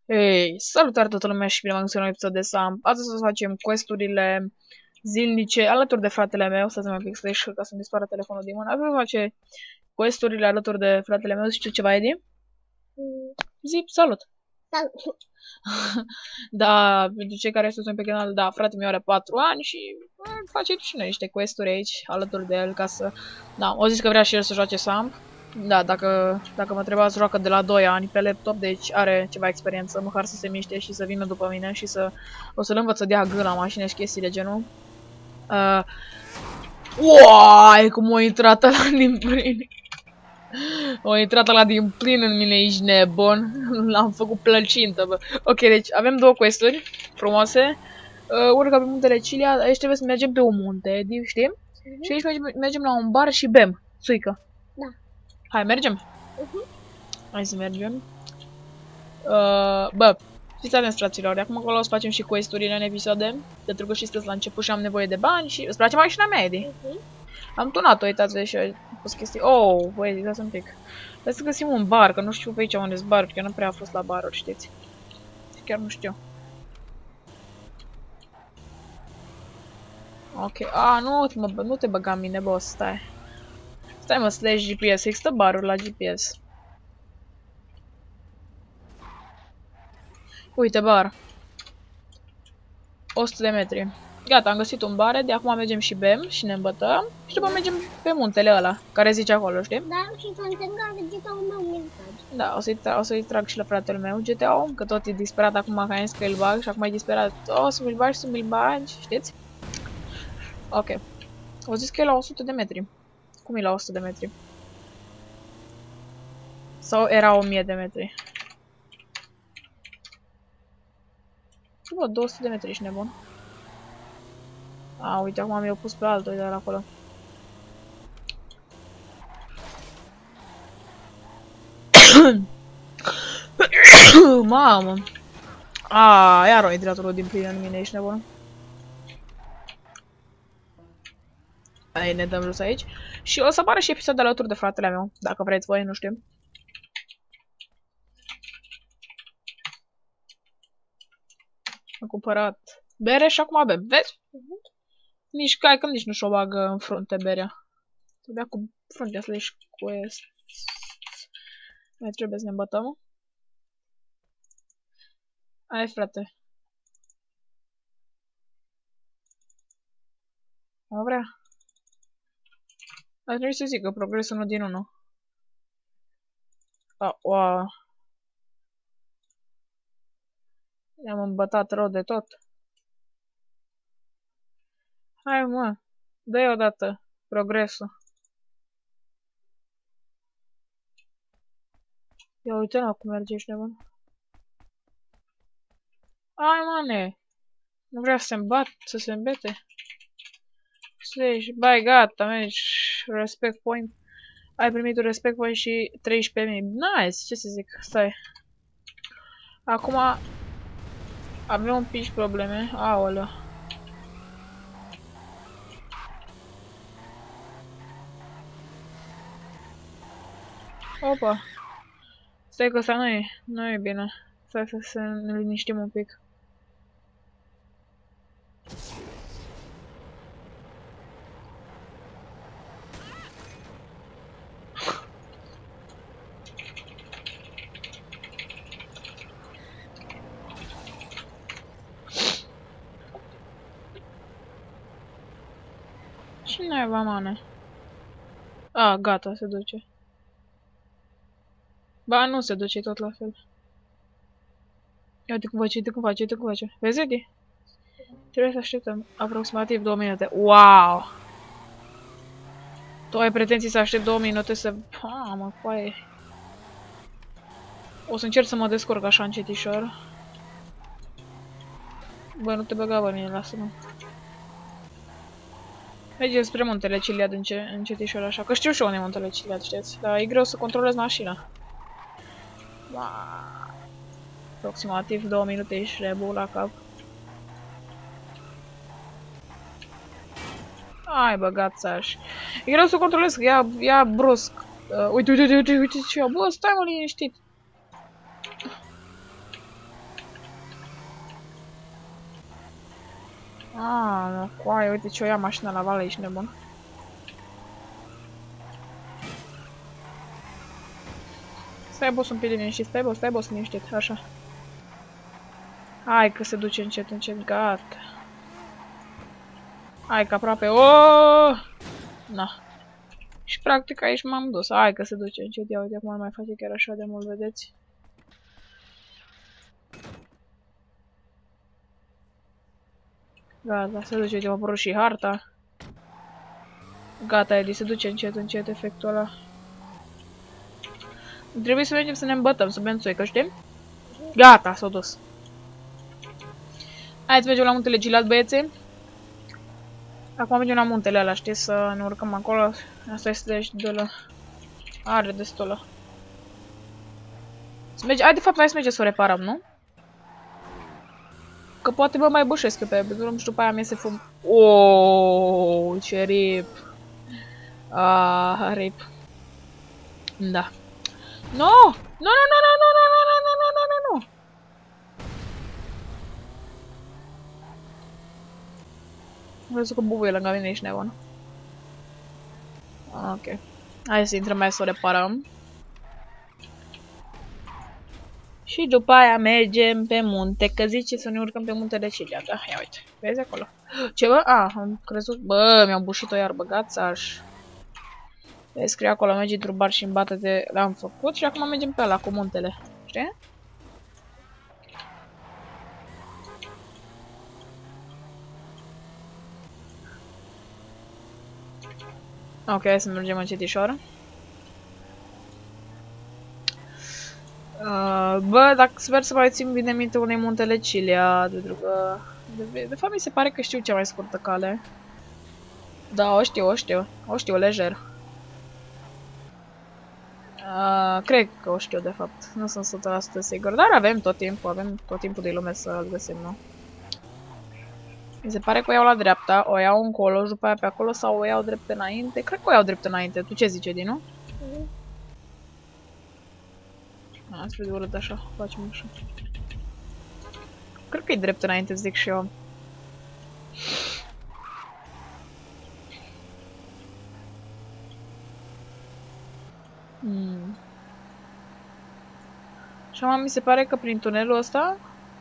Hei, salutare toată lumea și bine v-am găsit la un episod de Sam. Astăzi o să facem quest-urile zilnice alături de fratele meu. Să mai pic slash ca să-mi dispară telefonul din mână. Astăzi o să face quest-urile alături de fratele meu. Zici tu ceva, Edi? Zi, salut! Salut! Da, pentru cei care sunt pe canal, da, fratele meu are 4 ani și face și noi niște quest-uri aici alături de el ca să... Da, o zis că vrea și el să joace Sam. Da, dacă mă întrebați, joacă de la 2 ani pe laptop, deci are ceva experiență, măcar să se miște și să vină după mine și o să-l învăț să dea gând la mașină și chestii de genul. Uai, cum a intrat ăla din plin. A intrat ăla din plin în mine, ești nebun. L-am făcut plăcintă, bă. Ok, deci avem două quest-uri frumoase. Urcă pe muntele Cilia, aici trebuie să mergem pe un munte, știm? Și aici mergem la un bar și bem, țuică. Da. Hai, mergem? Hai să mergem. Bă, fiți atenți, fraților, de acum acolo o să facem și quest-urile în episoade. Pentru că știți că la început și am nevoie de bani și îți place mașina mea, Edi? Am tunat-o, uitați-vă și eu pus chestii. Oh, voi uitați un pic. Hai să găsim un bar, că nu știu pe aici unde sunt baruri, că nu prea a fost la baruri, știți? Chiar nu știu. Ok, nu te băga în mine, boss, stai. Stai mă, slash GPS, există baruri la GPS. Uite, bar. 100 de metri. Gata, am găsit un bar, de acum mergem și bem și ne îmbătăm. Și după mergem pe muntele ăla, care zice acolo, știi? Da, și să-mi trag GTA-ul meu mesaj. Da, o să-i trag și la fratele meu GTA-ul, că tot e disperat acum că am zis că îl bag și acum e disperat. O să mi-l bagi, să mi-l bagi, știți? Ok. O zis că e la 100 de metri. Cum e la 100 de metri? Sau era 1000 de metri? Bă, 200 de metri, ești nebun. A, uite, acum mi-au pus pe altul de la acolo. Mamă! A, iar o intrat din plin în mine, ești nebun. Hai, ne dăm jos aici. Și o să apară și episodul alături de fratele meu, dacă vreți voi, nu știu. Am cumpărat bere și acum avem, vezi? Nici cai că nici nu și-o bagă în frunte berea. Trebuia cu fruntea slash quest. Mai trebuie să ne îmbătăm. Hai, frate. Nu vrea. Ar trebui să zic că progresul 1 din 1. Wow. Ne-am îmbătat rău de tot. Hai, mă. Dă-i odată progresul. Ia uite la cum merge, ești nebun. Hai, mane. Nu vrea să se îmbate, să se îmbete. Slash, bai, gata, mergi. Respect point. Ai primit un respect point și 13.000. Nice, ce să zic, stai. Acum avem un pic probleme. Aoleu. Opa. Stai că asta nu e bine. Stai să ne liniștim un pic. Cine va mane? A, gata, se duce. Ba, nu se duce tot la fel. Ia uite cum face, uite cum face, uite cum face. Vezi, Edi? Trebuie să așteptăm aproximativ 2 minute. Wow! Tu ai pretenții să aștept 2 minute să... Mamă, coaie. O să încerc să mă descurc așa încetișor. Bă, nu te băga pe mine, lasă-mă. Mergem spre muntele Ciliad încetișor așa, că știu și unde e muntele Ciliad, știți? Dar e greu să controlez mașina. Aproximativ 2 minute ești rebu la cap. Hai, băgați aș. E greu să controlez, că ia brusc. Uite ce ia. Bă, stai mă liniștit. Ah, coaie, uite ce o ia mașina la vale, ești nebun. Stai, boss, un pic liniștit, stai, boss, liniștit, așa. Hai că se duce încet, încet, gata. Hai că aproape, oooo! Na. Și practic aici m-am dus, hai că se duce încet, ia uite acum nu mai face chiar așa de mult, vedeți? Gata, se duce, uite, m-a apărut și harta. Gata, Edi, se duce încet, încet efectul ăla. Trebuie să mergem să ne îmbătăm, să bem țoică, știi? Gata, s-a dus. Hai să mergem la muntele Gilead, băieții. Acum mergem la muntele ăla, știi, să ne urcăm acolo. Asta este de la... Are destul ăla. Hai, de fapt, hai să mergem să o reparăm, nu? Că poate mă mai bușesc pe drum și după aia mi se fum. Oooo, ce rip. Rip. Da. No! No, no, no, no, no, no, no, no, no, no, no, no. Vreau să că bubuie lângă mine, ești nebun. Ok. Hai să intrăm mai să o reparăm. Și după aia mergem pe munte, că zice să ne urcăm pe muntele Gilead. Da, ia uite, vezi acolo. Ce bă? Am crezut, bă, mi-au bușit-o iar, băgați-aș. Vezi, scrie acolo, mergi într-un bar și îmbată-te, l-am făcut și acum mergem pe ăla cu muntele, știi? Ok, hai să mergem încetișor. Bă, dacă sper să mai țin bine minte unei muntele Gilead, pentru că... De fapt, mi se pare că știu cea mai scurtă cale. Da, o știu, lejer. Cred că o știu, de fapt. Nu sunt 100% sigur, dar avem tot timpul de lume să-l găsim, nu? Mi se pare că o iau la dreapta, o iau încolo și după aia pe acolo sau o iau drept înainte. Cred că o iau drept înainte. Tu ce zici, Edi, nu? Asta de urât așa, facem așa. Cred că e drept înainte, zic și eu. Și acum mi se pare că prin tunelul ăsta...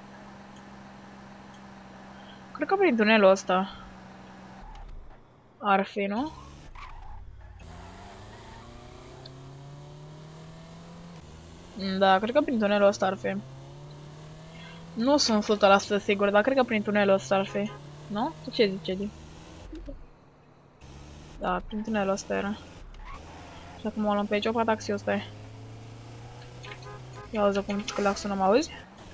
Cred că prin tunelul ăsta ar fi, nu? Da, cred că prin tunelul ăsta ar fi. Nu sunt 100% sigur, dar cred că prin tunelul ăsta ar fi. Nu? Tu ce zici, Edi? Da, prin tunelul ăsta era. Și acum o luăm pe aici, opa, taxiul ăsta e. Ia auzi cum claxonă, mă auzi?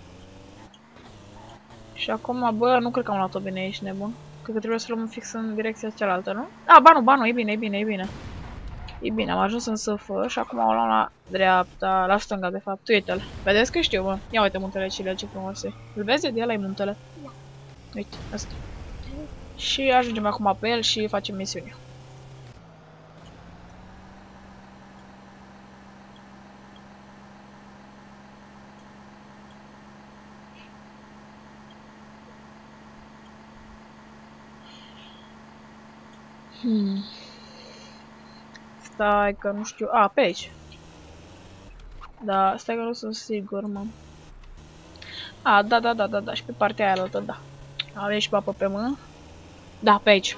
Și acum, bă, nu cred că am luat-o bine, ești nebun. Cred că trebuie să luăm fix în direcția cealaltă, nu? Banu, e bine. E bine, am ajuns în SF și acum o luăm la dreapta, la stânga, de fapt. Uite-l. Vedeți că știu, bă. Ia uite muntele Gilead, ce frumos e. Îl vezi? De ăla e muntele. Da. Uite, asta. Și ajungem acum pe el și facem misiunea. Stai că nu știu... pe aici. Da, stai că nu sunt sigur, mă. Da, și pe partea aia altă, da. Avem și apă pe mână. Da, pe aici.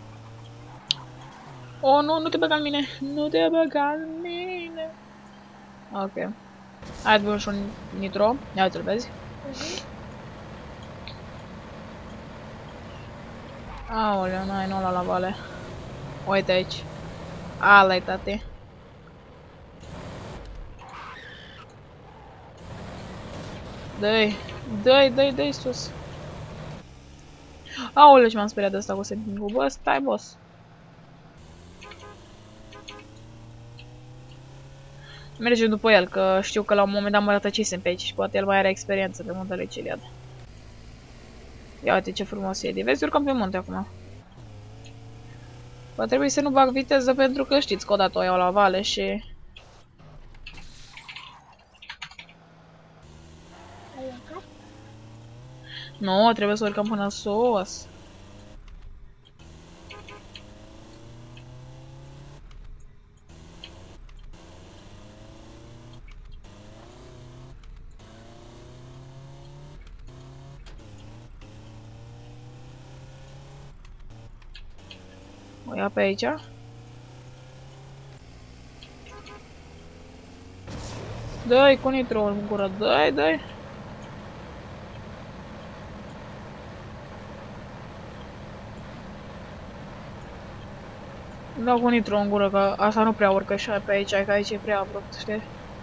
Oh, nu te băga în mine. Nu te băga în mine. Ok. Hai să bem și un nitro. Ia uite-l, vezi? Aoleu, n-ai, nu la vale. Uite aici. Ala-i, tate. Dă-i sus. Aoleu, ce m-am speriat de asta cu setting-ul. Bă, stai, boss. Mergem după el, că știu că la un moment dat mă rătăcisem pe aici și poate el mai are experiență pe muntele Gilead. Ia uite ce frumos e. Vezi, urcăm pe munte acum. Va trebui să nu bag viteză pentru că știți că odată o iau la vale și... Nu, trebuie să urcăm până sus. O ia pe aici. Dă-i cu nitro în gură, dă-i, dă-i. Dau cu nitro în gură, că asta nu prea urcă și pe aici, că aici e prea abrupt, știi?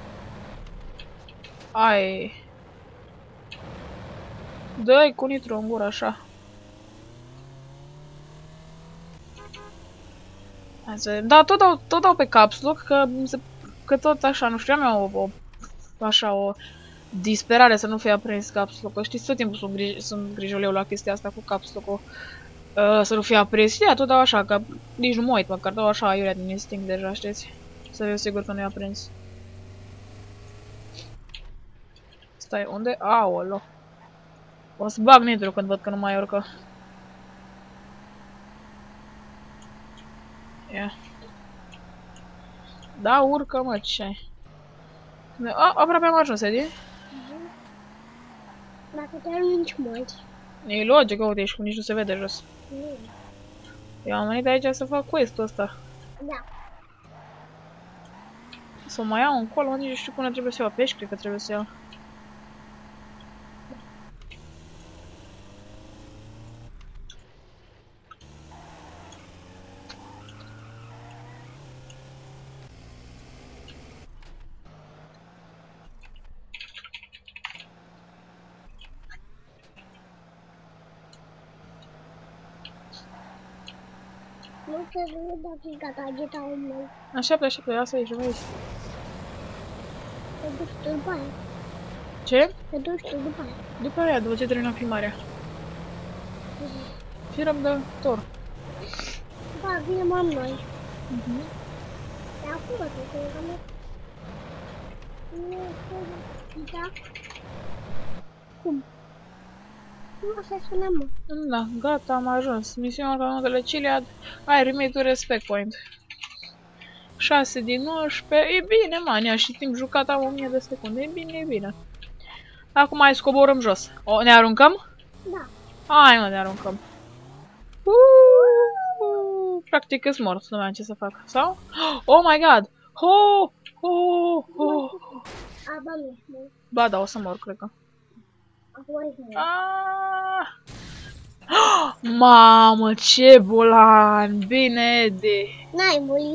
Ai. Dă-i cu nitro în gură, așa. Hai să vedem. Da, tot dau pe caps lock, că tot așa, nu știu, am o disperare să nu fie aprins caps lock. Știți, tot timpul sunt grijoleu la chestia asta cu caps lock-ul. Să nu fie aprins. Ia, tot dau așa, că nici nu mă uit, măcar dau așa aiurea din instinct deja, știți? Să fiu sigur că nu e aprins. Stai, unde? Aolo. O să bag nitro când văd că nu mai urcă. Ia. Da, urcă, mă, ce-ai? Aproape am ajuns, Edi? Dacă te arunci mult. E logic, uite, ești cum nici nu se vede jos. Nu. Eu am venit aici să fac quest-ul ăsta. Da. Să mai iau încolo, nici nu știu până trebuie să iau pești, cred că trebuie să iau. Nu te vede dacă e gata, agita omul. Așteaptă, așteaptă, ia să ieși, vă ieși. Te duci tu după aia. Ce? Te duci tu după aia. După aia, după ce terminăm filmarea. Fii răbdător. Da, bine, m-am noi. Mhm. Te acum, te rugăm. Da. Cum? Nu așa spune, mă. Da, gata, am ajuns. Misiunea Canonele Ciliad. Ai remit un respect point. 6 din 19. E bine, man, ia și timp jucat am 1000 de secunde. E bine, e bine. Acum hai să coborâm jos. O, ne aruncăm? Da. Hai, mă, ne aruncăm. Practic îs mort, nu mai am ce să fac. Sau? Oh my god! Aba mi-e. Ba, da, o să mor, cred că. Acum e. Mamă, ce bolan! Bine de... N-ai murit.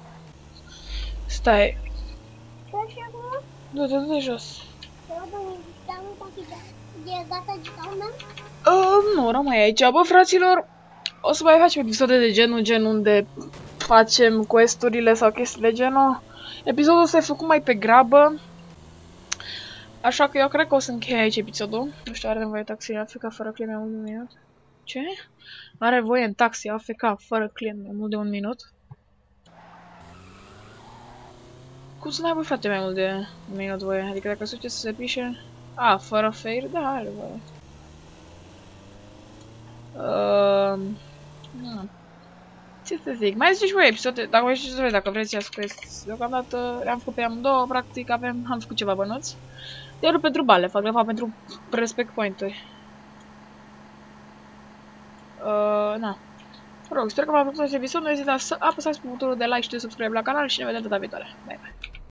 Stai. Stai și acum? Du-te jos. Te rugăm, dar nu dacă e gata agita omul? Nu, rămâi aici. Bă, fraților, o să mai facem episoade de gen unde facem quest-urile sau chestii de genul. Episodul ăsta e făcut mai pe grabă. Așa că eu cred că o să închei aici episodul. Nu știu, are nevoie taxi AFK fără client mai mult de un minut. Ce? Are voie în taxi AFK fără client mai mult de un minut? Cum să n-ai, băi, frate, mai mult de un minut voie? Adică dacă suce să se pișe... fără fair? Da, are voie. Ce să zic? Mai zici voi episoade, dacă voi știți voi, dacă vreți să quest. Deocamdată le-am făcut pe amândouă, practic am făcut ceva bănuți. Iar pentru bale, fac de fapt pentru respect point-uri. Na. Mă rog, sper că v-a plăcut acest episod, nu ezitați să apăsați pe butonul de like și de subscribe la canal și ne vedem data viitoare. Bye bye!